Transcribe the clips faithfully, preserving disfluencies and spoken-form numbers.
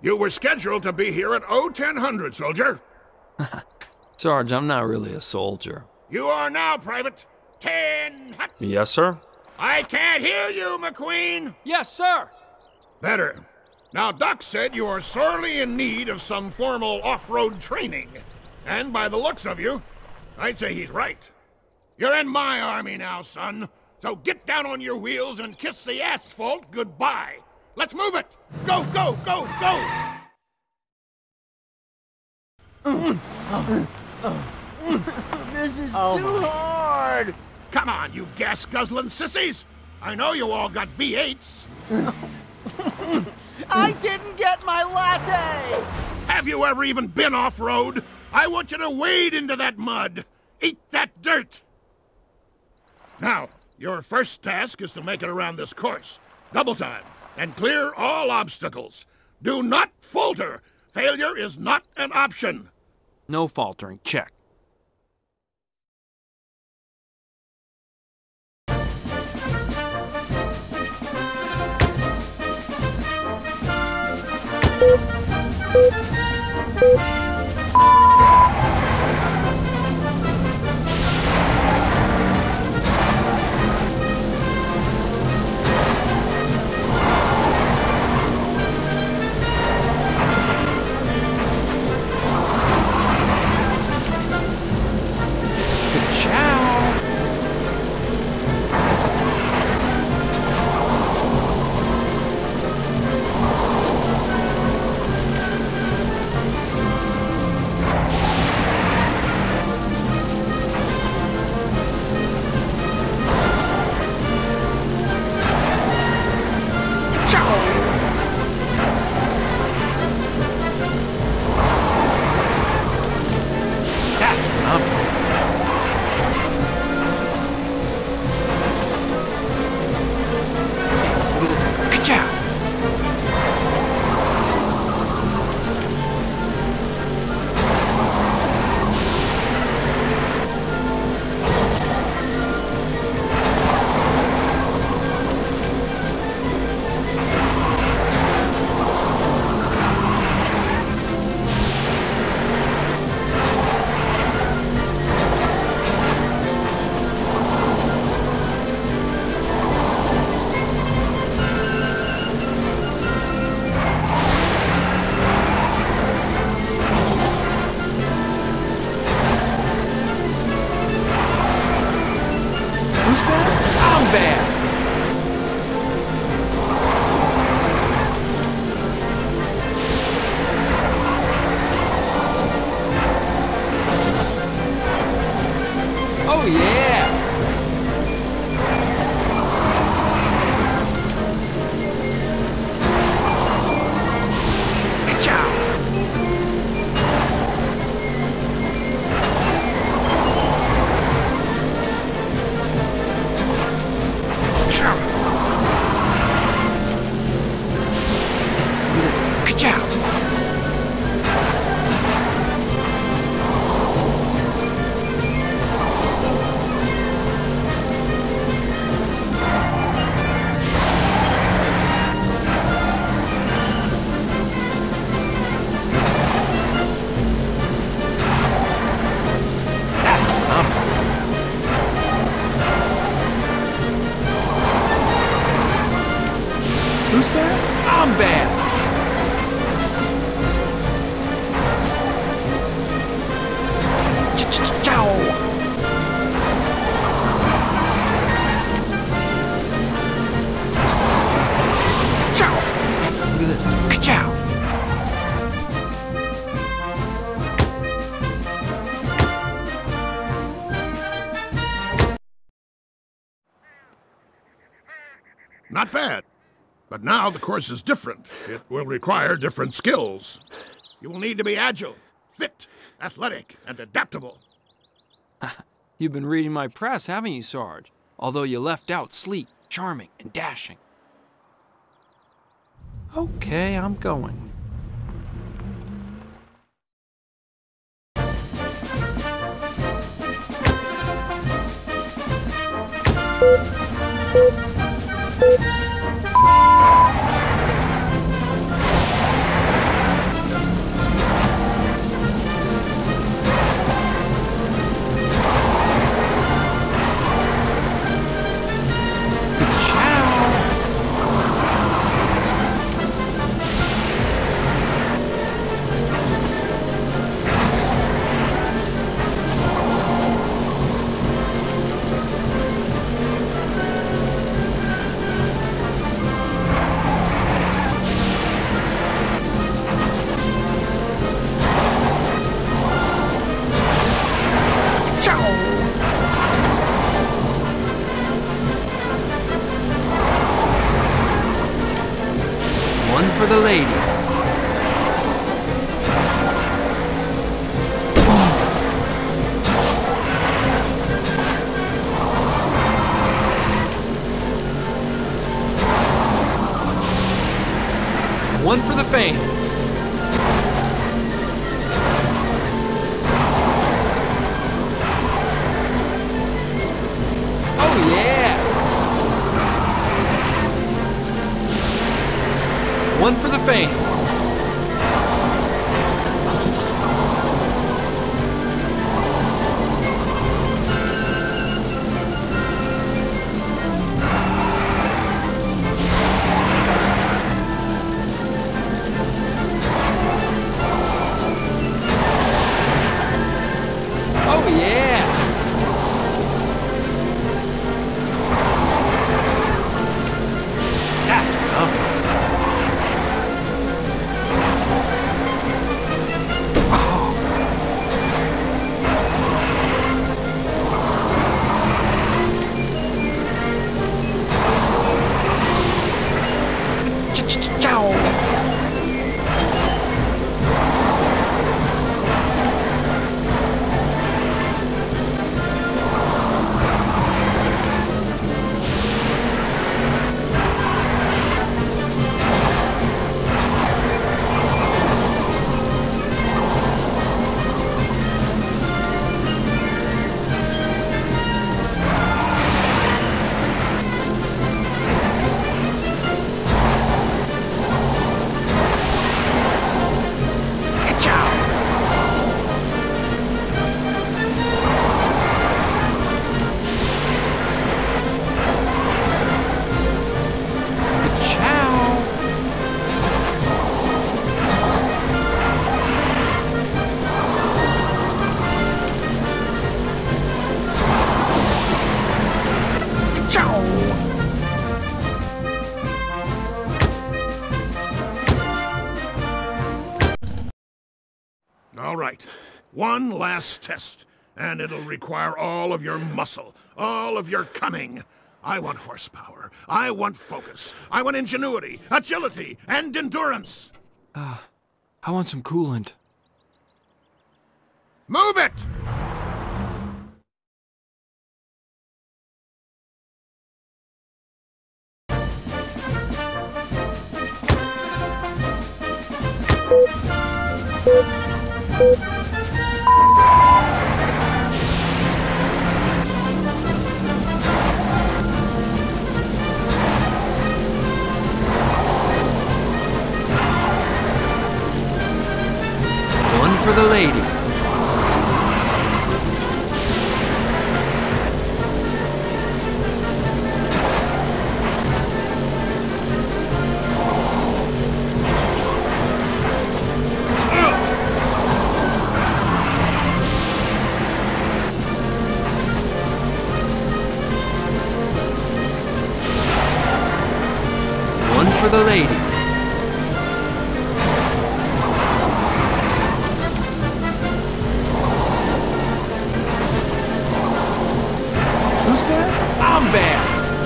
You were scheduled to be here at oh ten hundred, soldier. Sarge, I'm not really a soldier. You are now, Private. Ten hut. Yes, sir? I can't hear you, McQueen. Yes, sir! Better. Now, Doc said you are sorely in need of some formal off-road training. And by the looks of you, I'd say he's right. You're in my army now, son. So get down on your wheels and kiss the asphalt goodbye. Let's move it! Go, go, go, go! This is Oh too my. hard! Come on, you gas-guzzling sissies! I know you all got V eights. I didn't get my latte! Have you ever even been off-road? I want you to wade into that mud. Eat that dirt. Now, your first task is to make it around this course. Double time. And clear all obstacles. Do not falter. Failure is not an option. No faltering. Check. Oh, yeah! Who's bad? I'm bad! Not bad. But now the course is different. It will require different skills. You will need to be agile, fit, athletic, and adaptable. You've been reading my press, haven't you, Sarge? Although you left out sleek, charming, and dashing. Okay, I'm going. faint. Oh yeah! One for the faint. Oh yeah! That's enough. Ciao! All right, one last test, and it'll require all of your muscle, all of your cunning. I want horsepower, I want focus, I want ingenuity, agility, and endurance. Uh, I want some coolant. Move it! One for the ladies. One for the ladies. Who's bad? I'm bad.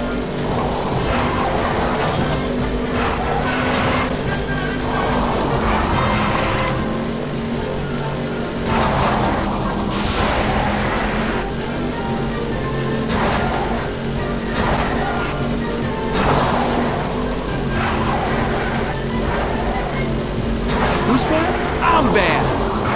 Who's bad? I'm bad.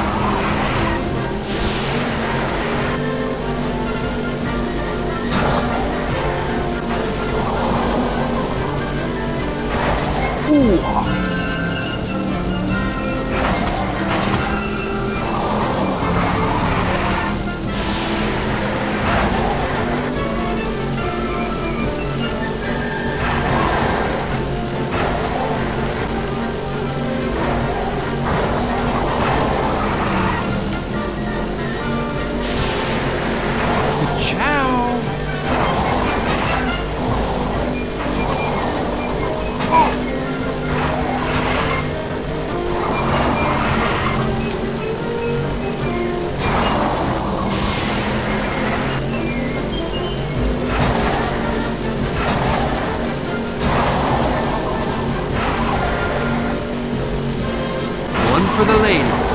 Ooh. Ciao. One for the ladies.